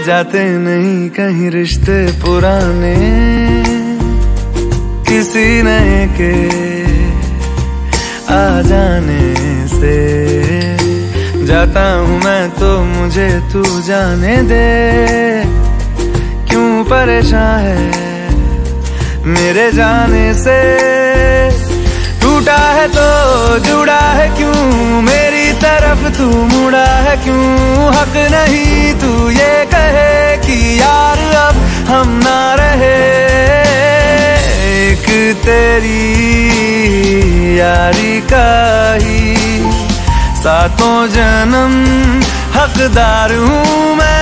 जाते नहीं कहीं रिश्ते पुराने, किसी नए के आ जाने से। जाता हूँ मैं तो मुझे तू जाने दे, क्यों परेशान है मेरे जाने से। टूटा है तो जुड़ा है क्यों, मेरी तरफ तू मुड़ा है क्यों। हक नहीं तू ये कहे कि यार अब हम ना रहे। एक तेरी यारी का ही सातों जन्म हकदार हूँ मैं।